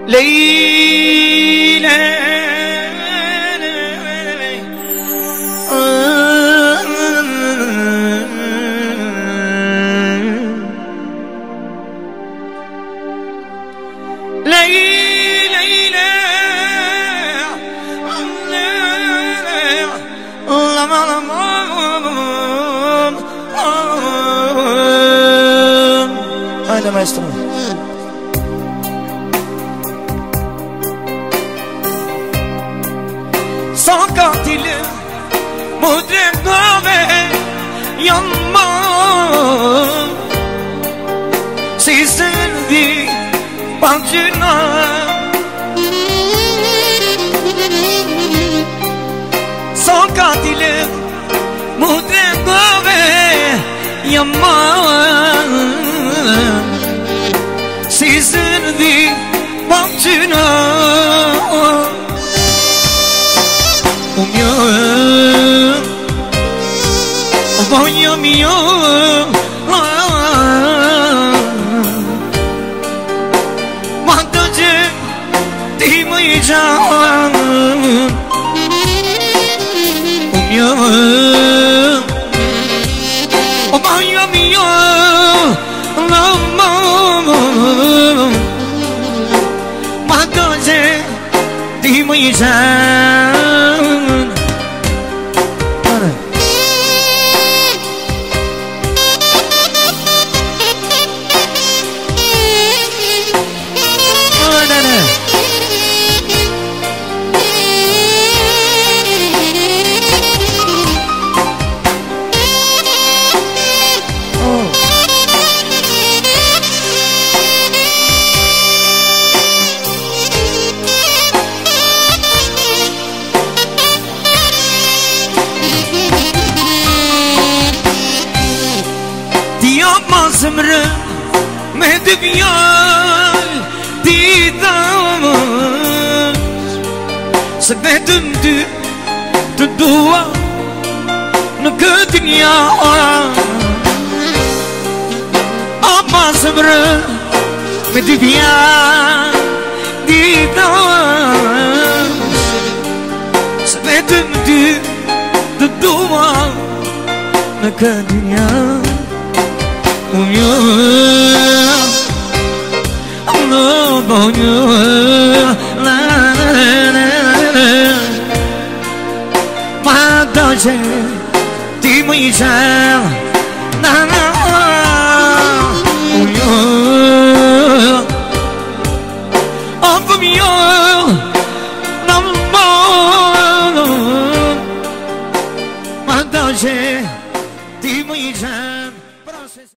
ليلى هذا ما يستمر. Sans quand il voudrait trouver Yamman Si c'est dit Pas du nom Sans quand il voudrait trouver Yamman Si c'est dit Pas du nom O meu, o banho meu, quanto de moija, o meu, o banho meu, quanto de moija. زمرة ما دبيان ديدان سبعت مدو تدوى نكدنيا أما زمرة ما دبيان ديدان سبعت مدو تدوى نكدنيا Oh yeah, oh yeah, la la la. Ma dolce di moisa, na na. Oh yeah, oh mio, no ma dolce di moisa.